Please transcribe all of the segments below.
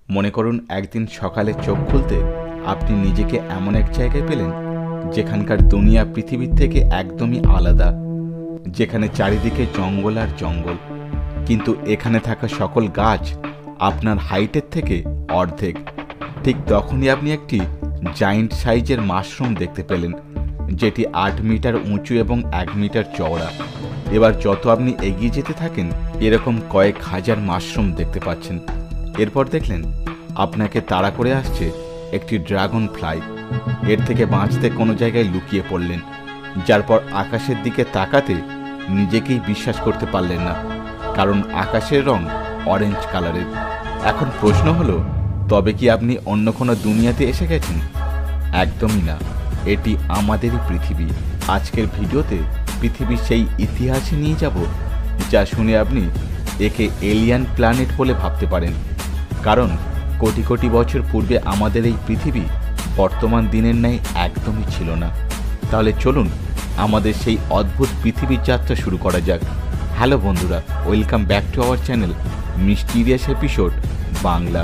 মনে করুন একদিন সকালে চোখ খুলতে আপনি নিজেকে এমন এক জায়গায় পেলেন যেখানকার দুনিয়া পৃথিবীর থেকে একদমই আলাদা, যেখানে চারিদিকে জঙ্গল আর জঙ্গল, কিন্তু এখানে থাকা সকল গাছ আপনার হাইটের থেকে অর্ধেক। ঠিক তখনই আপনি একটি জায়েন্ট সাইজের মাশরুম দেখতে পেলেন, যেটি 8 মিটার উঁচু এবং 1 মিটার চওড়া। এবার যত আপনি এগিয়ে যেতে থাকেন এরকম কয়েক হাজার মাশরুম দেখতে পাচ্ছেন। এরপর দেখলেন আপনাকে তাড়া করে আসছে একটি ড্রাগন ফ্লাই। এর থেকে বাঁচতে কোনো জায়গায় লুকিয়ে পড়লেন, যার পর আকাশের দিকে তাকাতে নিজেকেই বিশ্বাস করতে পারলেন না, কারণ আকাশের রং অরেঞ্জ কালারের। এখন প্রশ্ন হলো, তবে কি আপনি অন্য কোনো দুনিয়াতে এসে গেছেন? একদমই না, এটি আমাদেরই পৃথিবী। আজকের ভিডিওতে পৃথিবীর সেই ইতিহাসে নিয়ে যাব যা শুনে আপনি একে এলিয়ান প্ল্যানেট বলে ভাবতে পারেন, কারণ কোটি কোটি বছর পূর্বে আমাদের এই পৃথিবী বর্তমান দিনের ন্যায় একদমই ছিল না। তাহলে চলুন আমাদের সেই অদ্ভুত পৃথিবীর যাত্রা শুরু করা যাক। হ্যালো বন্ধুরা, welcome back to our channel mysterious episode Bangla.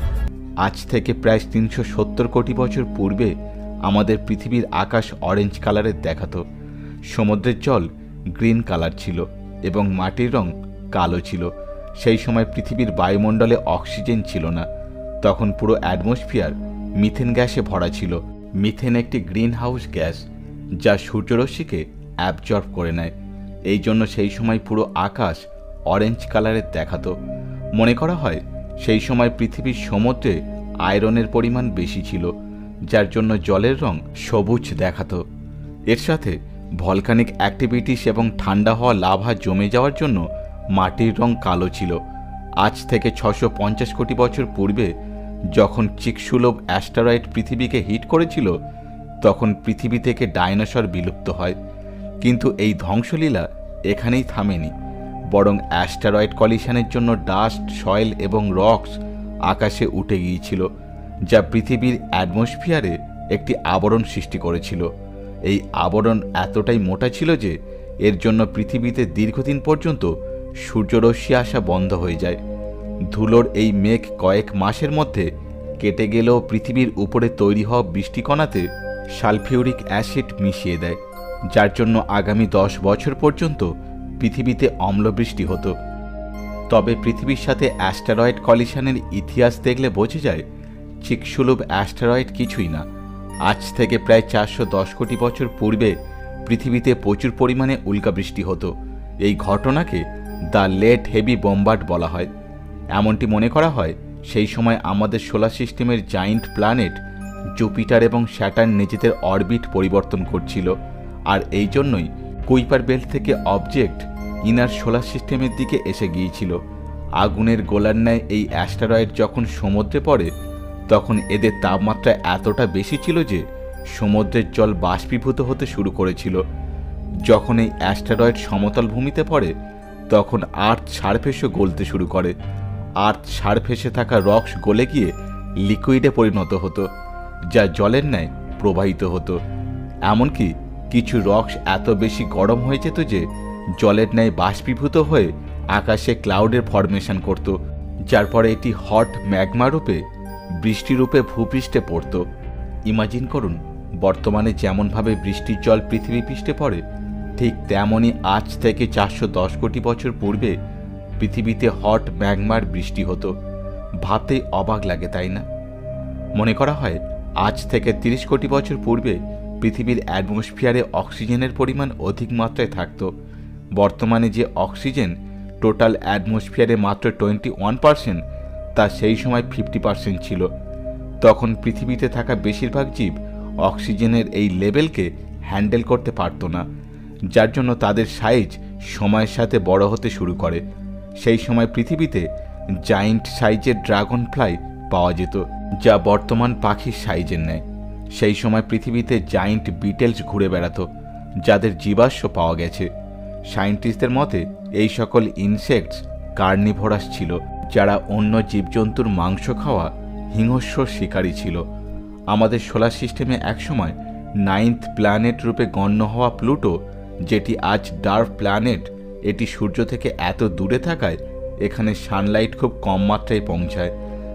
আজ থেকে প্রায় 370 কোটি বছর পূর্বে আমাদের পৃথিবীর আকাশ অরেঞ্জ কালারের দেখাতো। সমুদ্রের জল গ্রিন কালার ছিল এবং মাটির রং কালো ছিল। সেই সময় পৃথিবীর বায়ুমণ্ডলে অক্সিজেন ছিল না। তখন পুরো অ্যাটমসফিয়ার মিথেন গ্যাসে ভরা ছিল। মিথেন একটি গ্রিন হাউস গ্যাস যা সূর্যরশ্মিকে অ্যাবজর্ব করে নেয়। এই জন্য সেই সময় পুরো আকাশ অরেঞ্জ কালারের দেখাতো। মনে করা হয় সেই সময় পৃথিবীর সমুদ্রে আয়রনের পরিমাণ বেশি ছিল, যার জন্য জলের রং সবুজ দেখাতো। এর সাথে ভলকানিক অ্যাক্টিভিটিস এবং ঠান্ডা হওয়া লাভা জমে যাওয়ার জন্য মাটির রং কালো ছিল। আজ থেকে 650 কোটি বছর পূর্বে যখন চিকসুলভ অ্যাস্টেরয়েড পৃথিবীকে হিট করেছিল, তখন পৃথিবী থেকে ডাইনোসর বিলুপ্ত হয়। কিন্তু এই ধ্বংসলীলা এখানেই থামেনি, বরং অ্যাস্টেরয়েড কলিশনের জন্য ডাস্ট, সয়েল এবং রক্স আকাশে উঠে গিয়েছিল, যা পৃথিবীর অ্যাটমসফিয়ারে একটি আবরণ সৃষ্টি করেছিল। এই আবরণ এতটাই মোটা ছিল যে এর জন্য পৃথিবীতে দীর্ঘদিন পর্যন্ত সূর্যরশ্মি আসা বন্ধ হয়ে যায়। ধুলোর এই মেঘ কয়েক মাসের মধ্যে কেটে গেলেও পৃথিবীর উপরে তৈরি হওয়া বৃষ্টিকণাতে সালফিউরিক অ্যাসিড মিশিয়ে দেয়, যার জন্য আগামী 10 বছর পর্যন্ত পৃথিবীতে অম্লবৃষ্টি হতো। তবে পৃথিবীর সাথে অ্যাস্টেরয়েড কলিশনের ইতিহাস দেখলে বোঝা যায় চিকসুলভ অ্যাস্টেরয়েড কিছুই না। আজ থেকে প্রায় 410 কোটি বছর পূর্বে পৃথিবীতে প্রচুর পরিমাণে উল্কাবৃষ্টি হতো। এই ঘটনাকে দ্য লেট হেভি বোম্বার্ড বলা হয়। এমনটি মনে করা হয় সেই সময় আমাদের সোলার সিস্টেমের জায়েন্ট প্ল্যানেট জুপিটার এবং স্যাটার্ন নিজেদের অরবিট পরিবর্তন করছিল, আর এই জন্যই কুইপার বেল্ট থেকে অবজেক্ট ইনার সোলার সিস্টেমের দিকে এসে গিয়েছিল। আগুনের গোলার ন্যায় এই অ্যাস্টেরয়েড যখন সমুদ্রে পড়ে, তখন এদের তাপমাত্রা এতটা বেশি ছিল যে সমুদ্রের জল বাষ্পীভূত হতে শুরু করেছিল। যখন এই অ্যাস্টেরয়েড সমতল ভূমিতে পড়ে, তখন আর্থ সারফেসও গলতে শুরু করে। আর্থ সারফেসে থাকা রক্স গলে গিয়ে লিকুইডে পরিণত হতো, যা জলের ন্যায় প্রবাহিত হতো। এমনকি কিছু রক্স এত বেশি গরম হয়ে যেত যে জলের ন্যায় বাষ্পীভূত হয়ে আকাশে ক্লাউডের ফরমেশন করত, যার পরে এটি হট ম্যাগমা রূপে বৃষ্টিরূপে ভূপৃষ্ঠে পড়ত। ইমাজিন করুন, বর্তমানে যেমনভাবে বৃষ্টির জল পৃথিবী পৃষ্ঠে পড়ে, ঠিক তেমনই আজ থেকে 410 কোটি বছর পূর্বে পৃথিবীতে হট ম্যাগমার বৃষ্টি হতো। ভাবতেই অবাক লাগে, তাই না? মনে করা হয় আজ থেকে 30 কোটি বছর পূর্বে পৃথিবীর অ্যাটমসফিয়ারে অক্সিজেনের পরিমাণ অধিক মাত্রায় থাকত। বর্তমানে যে অক্সিজেন টোটাল অ্যাটমসফিয়ারে মাত্র 21%, তা সেই সময় 50% ছিল। তখন পৃথিবীতে থাকা বেশিরভাগ জীব অক্সিজেনের এই লেভেলকে হ্যান্ডেল করতে পারত না, যার জন্য তাদের সাইজ সময়ের সাথে বড় হতে শুরু করে। সেই সময় পৃথিবীতে জায়েন্ট সাইজের ড্রাগন ফ্লাই পাওয়া যেত, যা বর্তমান পাখির সাইজের নেয়। সেই সময় পৃথিবীতে জায়েন্ট বিটেলস ঘুরে বেড়াতো, যাদের জীবাশ্ম পাওয়া গেছে। সায়েন্টিস্টদের মতে এই সকল ইনসেক্টস কার্নিভোরাস ছিল, যারা অন্য জীবজন্তুর মাংস খাওয়া হিংস্র শিকারী ছিল। আমাদের সোলার সিস্টেমে একসময় 9th প্ল্যানেট রূপে গণ্য হওয়া প্লুটো, যেটি আজ ডার্ক প্ল্যানেট, এটি সূর্য থেকে এত দূরে থাকায় এখানে সানলাইট খুব কম মাত্রায় পৌঁছায়।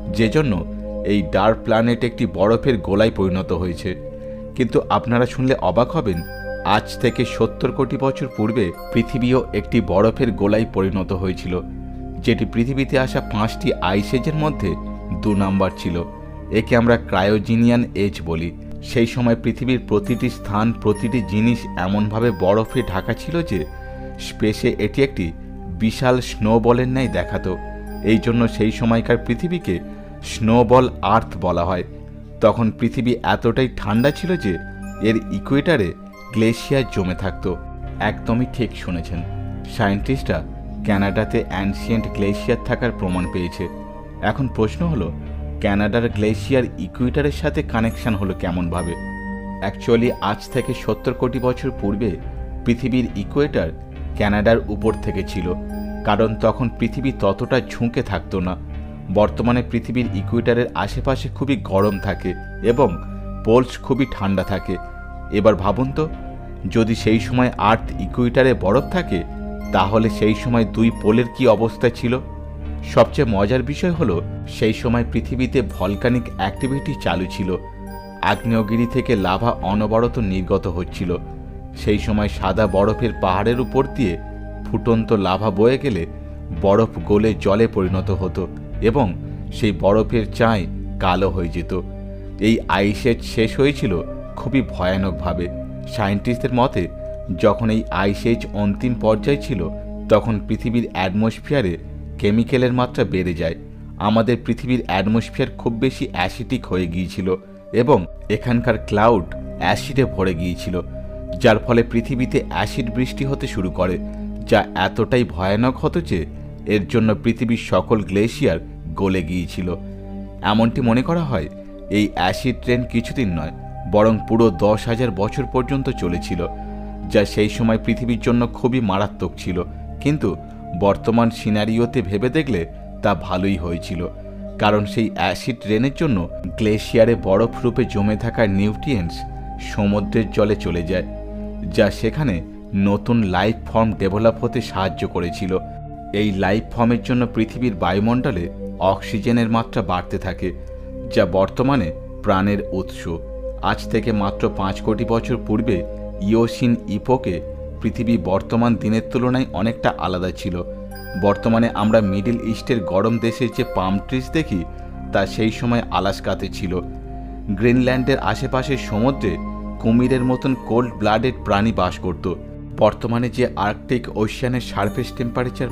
যে জন্য এই ডার্ক প্ল্যানেট একটি বরফের গোলায় পরিণত হয়েছে। কিন্তু আপনারা শুনলে অবাক হবেন, আজ থেকে 70 কোটি বছর পূর্বে পৃথিবীও একটি বরফের গোলায় পরিণত হয়েছিল, যেটি পৃথিবীতে আসা 5টি আইস এজের মধ্যে 2 নাম্বার ছিল। একে আমরা ক্রায়োজেনিয়ান এজ বলি। সেই সময় পৃথিবীর প্রতিটি স্থান, প্রতিটি জিনিস এমনভাবে বরফে ঢাকা ছিল যে স্পেসে এটি একটি বিশাল স্নোবলের ন্যায় দেখাতো। এই জন্য সেই সময়কার পৃথিবীকে স্নোবল আর্থ বলা হয়। তখন পৃথিবী এতটাই ঠান্ডা ছিল যে এর ইকুয়েটারে গ্লেশিয়ার জমে থাকতো। একদমই ঠিক শুনেছেন, সায়েন্টিস্টরা ক্যানাডাতে অ্যানশিয়েন্ট গ্লেশিয়ার থাকার প্রমাণ পেয়েছে। এখন প্রশ্ন হলো, ক্যানাডার গ্লেশিয়ার ইকুয়েটারের সাথে কানেকশন হলো কেমনভাবে? অ্যাকচুয়ালি আজ থেকে 70 কোটি বছর পূর্বে পৃথিবীর ইকুয়েটার ক্যানাডার উপর থেকে ছিল, কারণ তখন পৃথিবী ততটা ঝুঁকে থাকতো না। বর্তমানে পৃথিবীর ইকুয়েটারের আশেপাশে খুবই গরম থাকে এবং পোলস খুবই ঠান্ডা থাকে। এবার ভাবুন তো, যদি সেই সময় আর্থ ইকুয়েটারে বরফ থাকে, তাহলে সেই সময় 2 পোলের কি অবস্থা ছিল? সবচেয়ে মজার বিষয় হলো, সেই সময় পৃথিবীতে ভলকানিক অ্যাক্টিভিটি চালু ছিল। আগ্নেয়গিরি থেকে লাভা অনবরত নির্গত হচ্ছিল। সেই সময় সাদা বরফের পাহাড়ের উপর দিয়ে ফুটন্ত লাভা বয়ে গেলে বরফ গলে জলে পরিণত হতো এবং সেই বরফের চাঁই কালো হয়ে যেত। এই আইস এজ শেষ হয়েছিল খুবই ভয়ানকভাবে। সায়েন্টিস্টদের মতে, যখন এই আইস এজ অন্তিম পর্যায়ে ছিল, তখন পৃথিবীর অ্যাটমসফিয়ারে কেমিক্যালের মাত্রা বেড়ে যায়। আমাদের পৃথিবীর অ্যাটমসফিয়ার খুব বেশি অ্যাসিডিক হয়ে গিয়েছিল এবং এখানকার ক্লাউড অ্যাসিডে ভরে গিয়েছিল, যার ফলে পৃথিবীতে অ্যাসিড বৃষ্টি হতে শুরু করে, যা এতটাই ভয়ানক হতো যে এর জন্য পৃথিবীর সকল গ্লেশিয়ার গলে গিয়েছিল। এমনটি মনে করা হয় এই অ্যাসিড ট্রেন কিছুদিন নয়, বরং পুরো 10,000 বছর পর্যন্ত চলেছিল, যা সেই সময় পৃথিবীর জন্য খুবই মারাত্মক ছিল। কিন্তু বর্তমান সিনারিওতে ভেবে দেখলে তা ভালোই হয়েছিল, কারণ সেই অ্যাসিড ট্রেনের জন্য গ্লেশিয়ারে বরফ রূপে জমে থাকা নিউট্রিয়েন্টস সমুদ্রের জলে চলে যায়, যা সেখানে নতুন লাইফ ফর্ম ডেভেলপ হতে সাহায্য করেছিল। এই লাইফ ফর্মের জন্য পৃথিবীর বায়ুমণ্ডলে অক্সিজেনের মাত্রা বাড়তে থাকে, যা বর্তমানে প্রাণের উৎস। আজ থেকে মাত্র 5 কোটি বছর পূর্বে ইওসিন ইপোকে পৃথিবী বর্তমান দিনের তুলনায় অনেকটা আলাদা ছিল। বর্তমানে আমরা মিডল ইস্টের গরম দেশের যে পাম ট্রিজ দেখি, তা সেই সময় আলাস্কাতে ছিল। গ্রিনল্যান্ডের আশেপাশের সমুদ্রে কুমিরের মতন কোল্ড ব্লাডেড প্রাণী বাস করত। বর্তমানে যে আর্কটিক ওশিয়ানের সারফেস টেম্পারেচার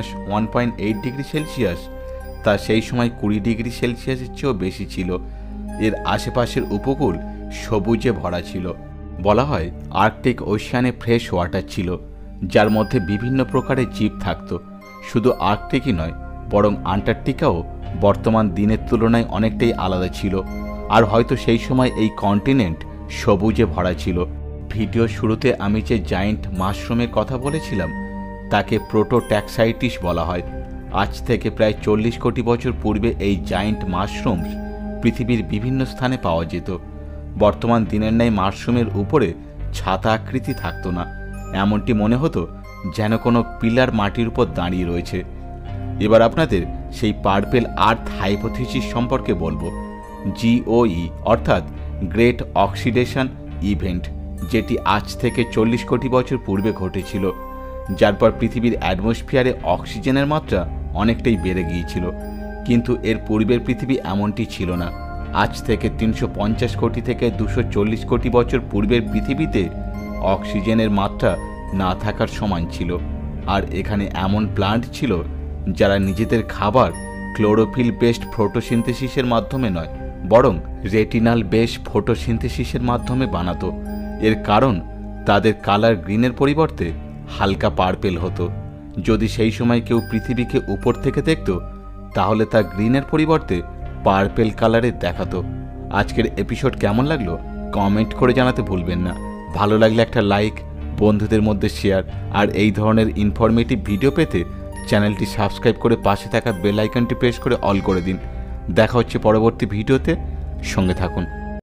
-1.8 ডিগ্রি সেলসিয়াস, তা সেই সময় 20 ডিগ্রি সেলসিয়াসের চেয়েও বেশি ছিল। এর আশেপাশের উপকূল সবুজে ভরা ছিল। বলা হয় আর্কটিক ওশিয়ানে ফ্রেশ ওয়াটার ছিল, যার মধ্যে বিভিন্ন প্রকারের জীব থাকত। শুধু আর্কটিকই নয়, বরং আন্টার্কটিকাও বর্তমান দিনের তুলনায় অনেকটাই আলাদা ছিল। আর হয়তো সেই সময় এই কন্টিনেন্ট সবুজে ভরা ছিল। ভিডিও শুরুতে আমি যে জায়েন্ট মাশরুমের কথা বলেছিলাম, তাকে প্রোটোট্যাক্সাইটিস বলা হয়। আজ থেকে প্রায় 40 কোটি বছর পূর্বে এই জায়েন্ট মাশরুমস পৃথিবীর বিভিন্ন স্থানে পাওয়া যেত। বর্তমান দিনের ন্যায় মাশরুমের উপরে ছাতা আকৃতি থাকতো না, এমনটি মনে হতো যেন কোনো পিলার মাটির উপর দাঁড়িয়ে রয়েছে। এবার আপনাদের সেই পার্পেল আর্থ হাইপোথিসিস সম্পর্কে বলবো। GOE অর্থাৎ গ্রেট অক্সিডেশন ইভেন্ট, যেটি আজ থেকে 40 কোটি বছর পূর্বে ঘটেছিল, যার পর পৃথিবীর অ্যাটমসফিয়ারে অক্সিজেনের মাত্রা অনেকটাই বেড়ে গিয়েছিল। কিন্তু এর পূর্বের পৃথিবী এমনটি ছিল না। আজ থেকে 350 কোটি থেকে 240 কোটি বছর পূর্বের পৃথিবীতে অক্সিজেনের মাত্রা না থাকার সমান ছিল। আর এখানে এমন প্লান্ট ছিল যারা নিজেদের খাবার ক্লোরোফিল বেসড ফটোসিনথেসিসের মাধ্যমে নয়, বরং রেটিনাল বেস ফটোসিনথেসিসের মাধ্যমে বানাতো। এর কারণ তাদের কালার গ্রিনের পরিবর্তে হালকা পার্পেল হতো। যদি সেই সময় কেউ পৃথিবীকে উপর থেকে দেখত, তাহলে তা গ্রিনের পরিবর্তে পার্পেল কালারের দেখাতো। আজকের এপিসোড কেমন লাগলো কমেন্ট করে জানাতে ভুলবেন না। ভালো লাগলে একটা লাইক, বন্ধুদের মধ্যে শেয়ার, আর এই ধরনের ইনফরমেটিভ ভিডিও পেতে চ্যানেলটি সাবস্ক্রাইব করে পাশে থাকা বেল আইকনটি প্রেস করে অল করে দিন। দেখা হচ্ছে পরবর্তী ভিডিওতে, সঙ্গে থাকুন।